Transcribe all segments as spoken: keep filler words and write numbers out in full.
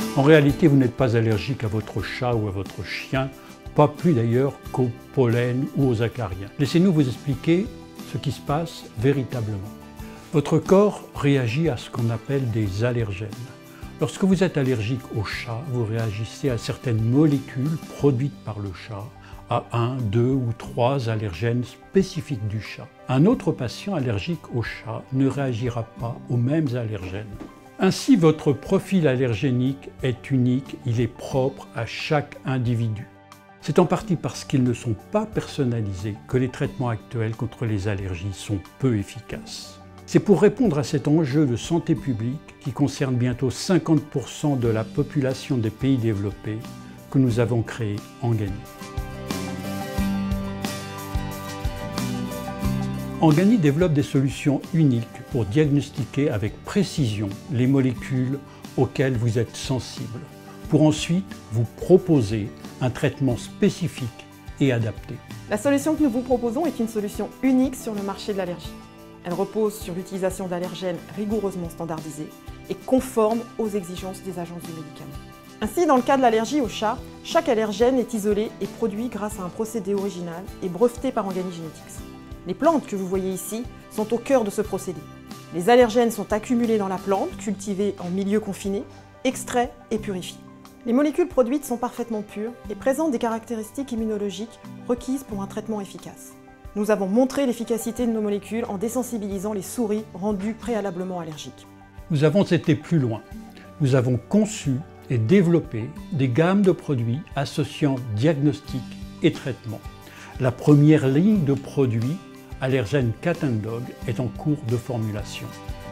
En réalité, vous n'êtes pas allergique à votre chat ou à votre chien, pas plus d'ailleurs qu'au pollen ou aux acariens. Laissez-nous vous expliquer ce qui se passe véritablement. Votre corps réagit à ce qu'on appelle des allergènes. Lorsque vous êtes allergique au chat, vous réagissez à certaines molécules produites par le chat, à un, deux ou trois allergènes spécifiques du chat. Un autre patient allergique au chat ne réagira pas aux mêmes allergènes. Ainsi, votre profil allergénique est unique, il est propre à chaque individu. C'est en partie parce qu'ils ne sont pas personnalisés que les traitements actuels contre les allergies sont peu efficaces. C'est pour répondre à cet enjeu de santé publique qui concerne bientôt cinquante pour cent de la population des pays développés que nous avons créé Angany. Angany développe des solutions uniques pour diagnostiquer avec précision les molécules auxquelles vous êtes sensible, pour ensuite vous proposer un traitement spécifique et adapté. La solution que nous vous proposons est une solution unique sur le marché de l'allergie. Elle repose sur l'utilisation d'allergènes rigoureusement standardisés et conformes aux exigences des agences du médicament. Ainsi, dans le cas de l'allergie au chat, chaque allergène est isolé et produit grâce à un procédé original et breveté par Angany Genetics. Les plantes que vous voyez ici sont au cœur de ce procédé. Les allergènes sont accumulés dans la plante, cultivée en milieu confiné, extraits et purifiés. Les molécules produites sont parfaitement pures et présentent des caractéristiques immunologiques requises pour un traitement efficace. Nous avons montré l'efficacité de nos molécules en désensibilisant les souris rendues préalablement allergiques. Nous avons été plus loin. Nous avons conçu et développé des gammes de produits associant diagnostic et traitement. La première ligne de produits Allergen Cat and Dog est en cours de formulation.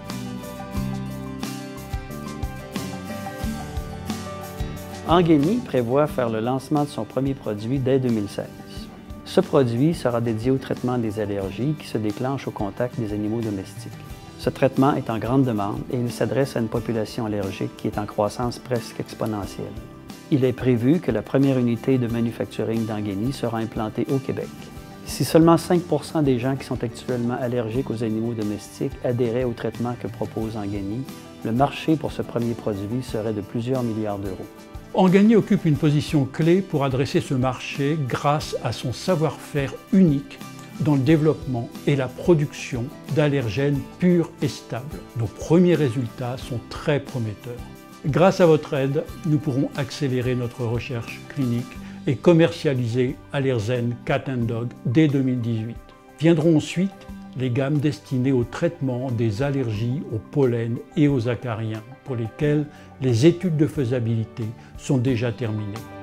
Angany prévoit faire le lancement de son premier produit dès deux mille seize. Ce produit sera dédié au traitement des allergies qui se déclenchent au contact des animaux domestiques. Ce traitement est en grande demande et il s'adresse à une population allergique qui est en croissance presque exponentielle. Il est prévu que la première unité de manufacturing d'Angany sera implantée au Québec. Si seulement cinq pour cent des gens qui sont actuellement allergiques aux animaux domestiques adhéraient au traitement que propose Angany, le marché pour ce premier produit serait de plusieurs milliards d'euros. Angany occupe une position clé pour adresser ce marché grâce à son savoir-faire unique dans le développement et la production d'allergènes purs et stables. Nos premiers résultats sont très prometteurs. Grâce à votre aide, nous pourrons accélérer notre recherche clinique et commercialiser Allergen Cat and Dog dès deux mille dix-huit. Viendront ensuite les gammes destinées au traitement des allergies au pollen et aux acariens, pour lesquelles les études de faisabilité sont déjà terminées.